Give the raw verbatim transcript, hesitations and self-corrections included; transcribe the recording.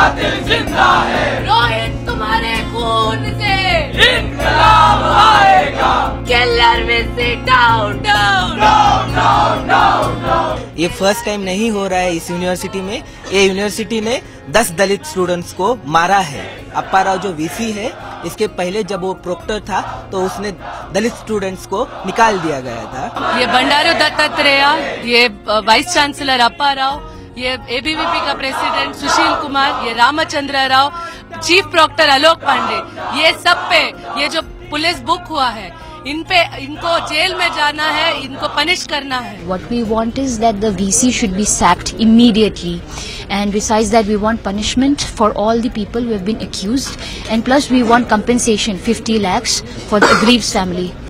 कातिल जिंदा है, रोहित तुम्हारे खून से इनकलाब आएगा, किलर में से down down down down down down. ये फर्स्ट टाइम नहीं हो रहा है इस यूनिवर्सिटी में। ये यूनिवर्सिटी ने दस दलित स्टूडेंट्स को मारा है। अप्पा राव जो वीसी है, इसके पहले जब वो प्रोक्टर था तो उसने दलित स्टूडेंट्स को निकाल दिया गया था। ये बंडारू दत्तात्रेय, ये वाइस चांसलर अप्पा राव, ये एबीवीपी का प्रेसिडेंट सुशील कुमार, ये रामचंद्र राव, चीफ प्रोक्टर आलोक पांडे, ये सब पे ये जो पुलिस बुक हुआ है, इन पे इनको जेल में जाना है, इनको पनिश करना है। What we want is that the V C should be sacked immediately, and besides that we want punishment for all the people who have been accused, and plus we want compensation fifty lakhs for the aggrieved family.